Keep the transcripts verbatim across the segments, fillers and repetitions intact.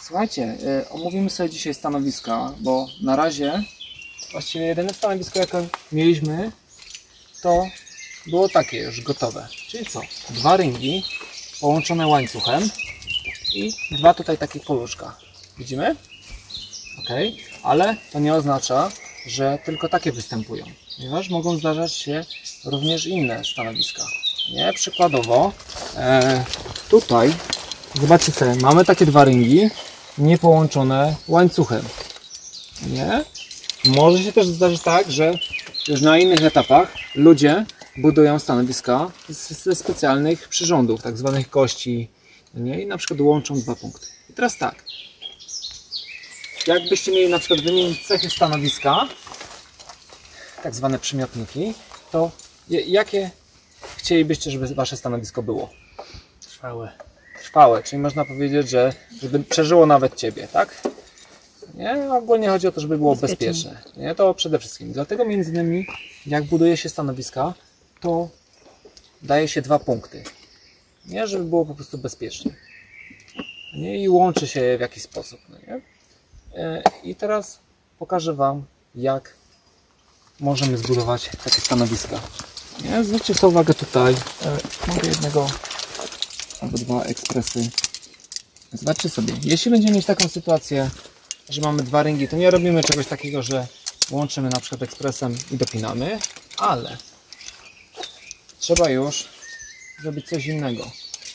Słuchajcie, yy, omówimy sobie dzisiaj stanowiska, bo na razie właściwie jedyne stanowisko, jakie mieliśmy, to było takie już gotowe. Czyli co? Dwa ringi połączone łańcuchem i dwa tutaj takie koluszka. Widzimy? Ok, ale to nie oznacza, że tylko takie występują, ponieważ mogą zdarzać się również inne stanowiska. Nie? Przykładowo e, tutaj zobaczcie sobie, mamy takie dwa ringi niepołączone łańcuchem. Nie? Może się też zdarzyć tak, że już na innych etapach ludzie budują stanowiska ze specjalnych przyrządów, tak zwanych kości, nie? I na przykład łączą dwa punkty. I teraz tak, jakbyście mieli na przykład wymienić cechy stanowiska, tak zwane przymiotniki, to jakie chcielibyście, żeby wasze stanowisko było? Trwałe. Trwałe, czyli można powiedzieć, że żeby przeżyło nawet ciebie, tak? Nie? Ogólnie chodzi o to, żeby było bezpieczne. bezpieczne. Nie? To przede wszystkim. Dlatego między innymi, jak buduje się stanowiska, to daje się dwa punkty. Nie? Żeby było po prostu bezpiecznie. Nie? I łączy się je w jakiś sposób. No nie? I teraz pokażę wam, jak możemy zbudować takie stanowiska. Nie? Zwróćcie sobie uwagę tutaj. Mogę jednego albo dwa ekspresy. Zobaczcie sobie. Jeśli będziemy mieć taką sytuację, że mamy dwa ringi, to nie robimy czegoś takiego, że łączymy na przykład ekspresem i dopinamy, ale trzeba już zrobić coś innego.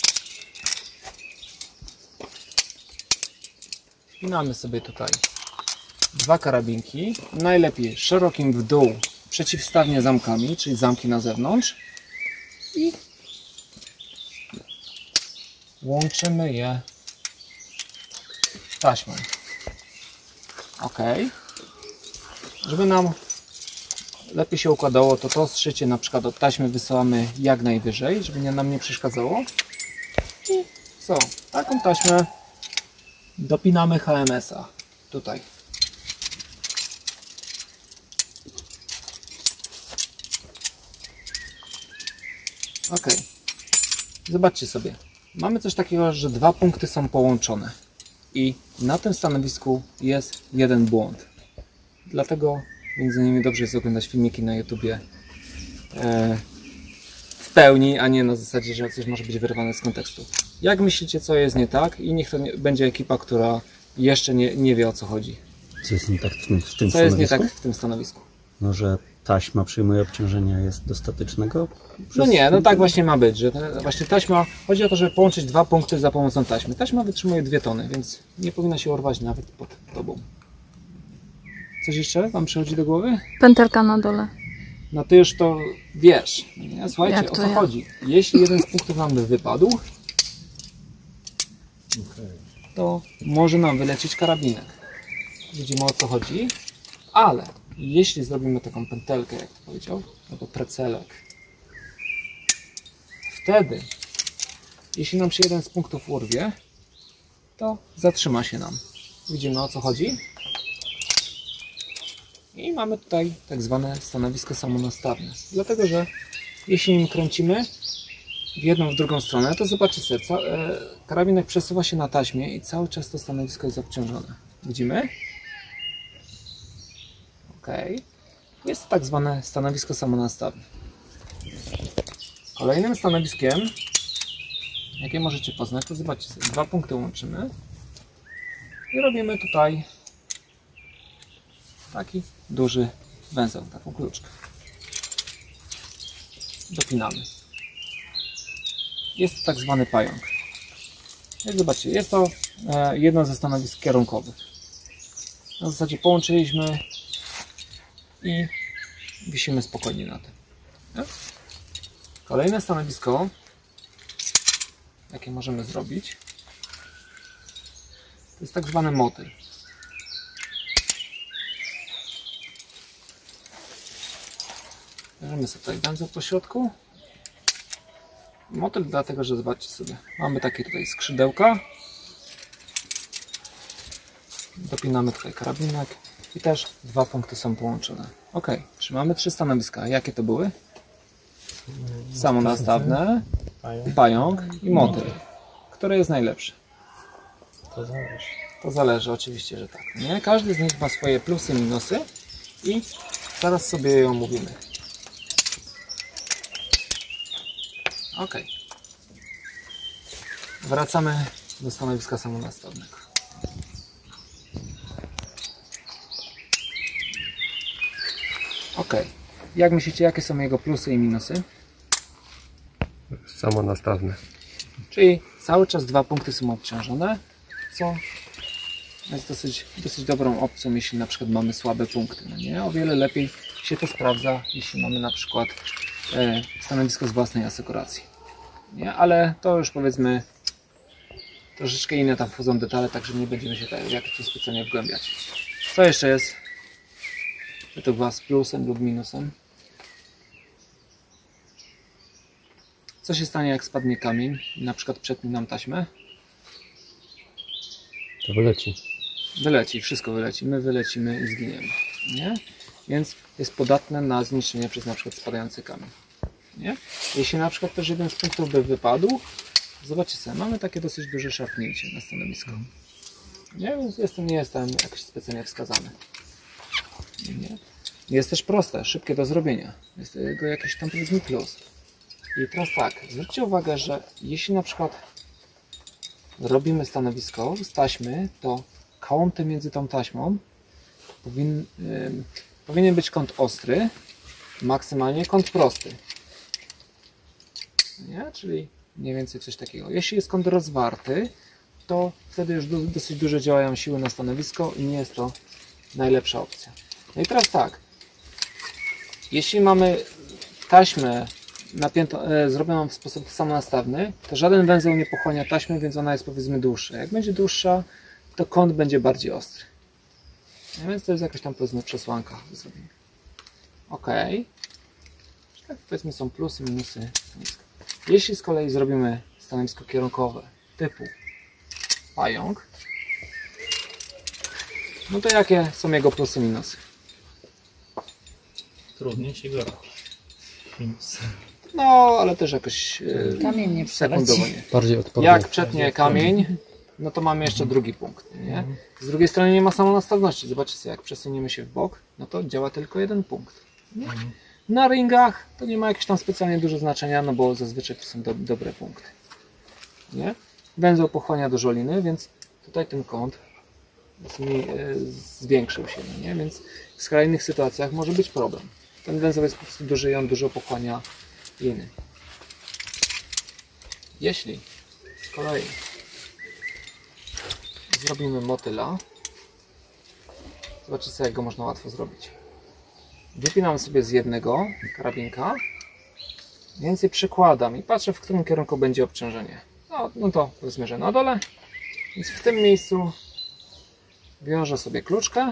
Wpinamy sobie tutaj dwa karabinki, najlepiej szerokim w dół, przeciwstawnie zamkami, czyli zamki na zewnątrz, i łączymy je taśmą. Ok. Żeby nam lepiej się układało, to to zszycie na przykład od taśmy wysyłamy jak najwyżej, żeby nie, nam nie przeszkadzało. I co? Taką taśmę dopinamy H M S-a tutaj. Ok. Zobaczcie sobie. Mamy coś takiego, że dwa punkty są połączone. I na tym stanowisku jest jeden błąd. Dlatego między innymi dobrze jest oglądać filmiki na YouTubie e, w pełni, a nie na zasadzie, że coś może być wyrwane z kontekstu. Jak myślicie, co jest nie tak? I niech to nie, będzie ekipa, która jeszcze nie, nie wie, o co chodzi. Co jest nie tak w tym, w tym Co jest nie tak w tym stanowisku? No, że taśma przyjmuje obciążenia jest dostatecznego? No nie, no tak właśnie ma być, że właśnie taśma, chodzi o to, żeby połączyć dwa punkty za pomocą taśmy. Taśma wytrzymuje dwie tony, więc nie powinna się urwać nawet pod tobą. Coś jeszcze wam przychodzi do głowy? Pętelka na dole. No ty już to wiesz. Nie? Słuchajcie, Jak o to co ja? chodzi? Jeśli jeden z punktów nam by wypadł, to może nam wylecieć karabinek. Widzimy, o co chodzi, ale jeśli zrobimy taką pętelkę, jak to powiedział, albo precelek, wtedy, jeśli nam się jeden z punktów urwie, to zatrzyma się nam. Widzimy, o co chodzi. I mamy tutaj tak zwane stanowisko samonastawne. Dlatego, że jeśli nim kręcimy w jedną, w drugą stronę, to zobaczcie sobie, karabinek przesuwa się na taśmie i cały czas to stanowisko jest obciążone. Widzimy? Ok. Jest to tak zwane stanowisko samonastawne. Kolejnym stanowiskiem, jakie możecie poznać, to zobaczcie sobie, dwa punkty łączymy i robimy tutaj taki duży węzeł, taką kluczkę. Dopinamy. Jest to tak zwany pająk. Jak zobaczcie, jest to jedno ze stanowisk kierunkowych. Na zasadzie połączyliśmy i wisimy spokojnie na tym. Kolejne stanowisko, jakie możemy zrobić, to jest tak zwany motyl. Bierzemy sobie tutaj węzeł po środku. Motyl dlatego, że zobaczcie sobie, mamy takie tutaj skrzydełka. Dopinamy tutaj karabinek i też dwa punkty są połączone. Ok, czy mamy trzy stanowiska? Jakie to były? Samonastawne, pająk i motyl. Który jest najlepszy? To zależy. To zależy, oczywiście, że tak. Nie? Każdy z nich ma swoje plusy, minusy i zaraz sobie je omówimy. Ok. Wracamy do stanowiska samonastawnego. Ok. Jak myślicie, jakie są jego plusy i minusy? Samonastawne. Czyli cały czas dwa punkty są obciążone, co jest dosyć, dosyć dobrą opcją, jeśli na przykład mamy słabe punkty. No nie? O wiele lepiej się to sprawdza, jeśli mamy na przykład e, stanowisko z własnej asekuracji. Nie? Ale to już powiedzmy troszeczkę inne tam wchodzą detale, także nie będziemy się tak jakoś specjalnie wgłębiać. Co jeszcze jest według Was plusem lub minusem? Co się stanie, jak spadnie kamień i na przykład przetnie nam taśmę? To wyleci. Wyleci, wszystko wyleci, my wylecimy i zginiemy. Nie? Więc jest podatne na zniszczenie przez na przykład spadający kamień. Nie? Jeśli na przykład też jeden z punktów by wypadł, zobaczcie sobie, mamy takie dosyć duże szarpnięcie na stanowisko. Nie, więc jestem, nie jestem jakoś specjalnie wskazany. Nie? Jest też proste, szybkie do zrobienia. Jest tego jakiś tam powiedzmy plus. I teraz tak, zwróćcie uwagę, że jeśli na przykład robimy stanowisko z taśmy, to kąty między tą taśmą powin, yy, powinien być kąt ostry, maksymalnie kąt prosty. Nie? Czyli mniej więcej coś takiego. Jeśli jest kąt rozwarty, to wtedy już do, dosyć dużo działają siły na stanowisko i nie jest to najlepsza opcja. No i teraz tak, jeśli mamy taśmę napiętą, e, zrobioną w sposób samonastawny, to żaden węzeł nie pochłania taśmy, więc ona jest powiedzmy dłuższa. Jak będzie dłuższa, to kąt będzie bardziej ostry. No więc to jest jakaś tam powiedzmy przesłanka do zrobienia. Ok. Tak powiedzmy są plusy, minusy stanowiska. Jeśli z kolei zrobimy stanowisko kierunkowe typu pająk, no to jakie są jego plusy, minusy? Trudniej się go robi. Minus. No, ale też jakoś e, Kamień nie sekundowo nie. Bardziej odporny. Jak przetnie kamień, no to mamy jeszcze drugi punkt. Nie? Z drugiej strony nie ma samonastawności. Zobaczcie sobie, jak przesuniemy się w bok, no to działa tylko jeden punkt. Nie? Na ringach to nie ma jakieś tam specjalnie dużo znaczenia, no bo zazwyczaj to są do, dobre punkty. Nie? Węzeł pochłania dużo liny, więc tutaj ten kąt zmi, e, zwiększył się, no nie? Więc w skrajnych sytuacjach może być problem. Ten węzeł jest po prostu duży i on dużo pochłania liny. Jeśli z kolei zrobimy motyla, zobaczcie sobie, jak go można łatwo zrobić. Wypinam sobie z jednego karabinka, więcej przykładam i patrzę, w którym kierunku będzie obciążenie. No, no to powiedzmy, że na dole. Więc w tym miejscu wiążę sobie kluczkę,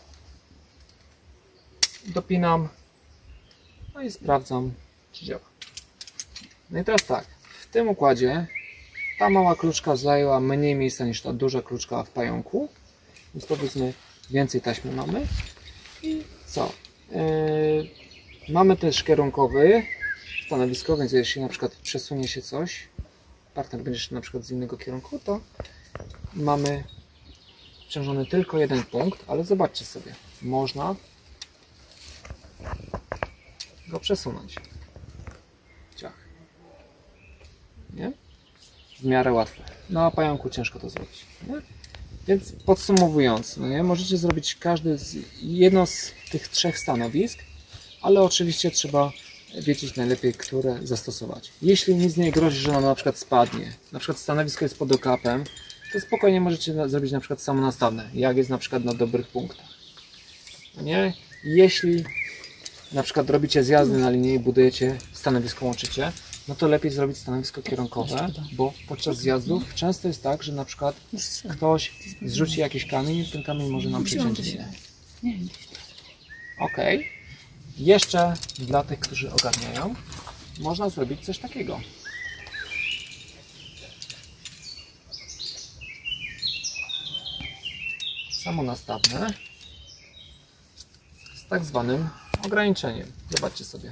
dopinam, no i sprawdzam, czy działa. No i teraz tak, w tym układzie ta mała kluczka zajęła mniej miejsca niż ta duża kluczka w pająku, więc powiedzmy więcej taśmy mamy. I co? Yy, mamy też kierunkowy stanowisko, więc jeśli na przykład przesunie się coś, partner będzie szedł na przykład z innego kierunku, to mamy obciążony tylko jeden punkt, ale zobaczcie sobie, można go przesunąć. Ciach. Nie? W miarę łatwe. No a pająku ciężko to zrobić. Nie? Więc podsumowując, no nie? Możecie zrobić każdy z, jedno z tych trzech stanowisk, ale oczywiście trzeba wiedzieć najlepiej, które zastosować. Jeśli nic nie grozi, że ono na przykład spadnie, na przykład stanowisko jest pod okapem, to spokojnie możecie zrobić na przykład samonastawne, jak jest na przykład na dobrych punktach. No nie? Jeśli na przykład robicie zjazdy na linii i budujecie stanowisko, łączycie, no to lepiej zrobić stanowisko kierunkowe, bo podczas zjazdów często jest tak, że na przykład ktoś zrzuci jakiś kamień i ten kamień może nam przyciąć linę. Ok. Jeszcze dla tych, którzy ogarniają, można zrobić coś takiego. Samonastawne z tak zwanym ograniczeniem. Zobaczcie sobie.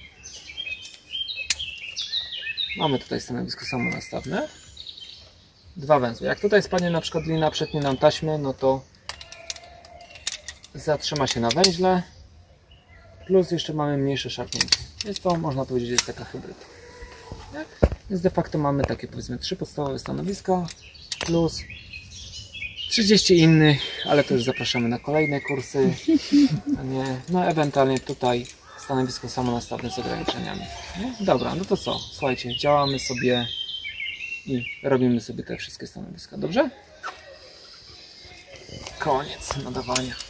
Mamy tutaj stanowisko samonastawne. dwa węzły. Jak tutaj spadnie na przykład lina, przetnie nam taśmy, no to zatrzyma się na węźle, plus jeszcze mamy mniejsze szarpnięcie. Więc to można powiedzieć jest taka hybryda. Więc de facto mamy takie powiedzmy trzy podstawowe stanowiska plus trzydzieści innych, ale to już zapraszamy na kolejne kursy. A nie, no ewentualnie tutaj stanowisko samonastawne z ograniczeniami. Nie? Dobra, no to co? Słuchajcie, działamy sobie i robimy sobie te wszystkie stanowiska. Dobrze? Koniec nadawania.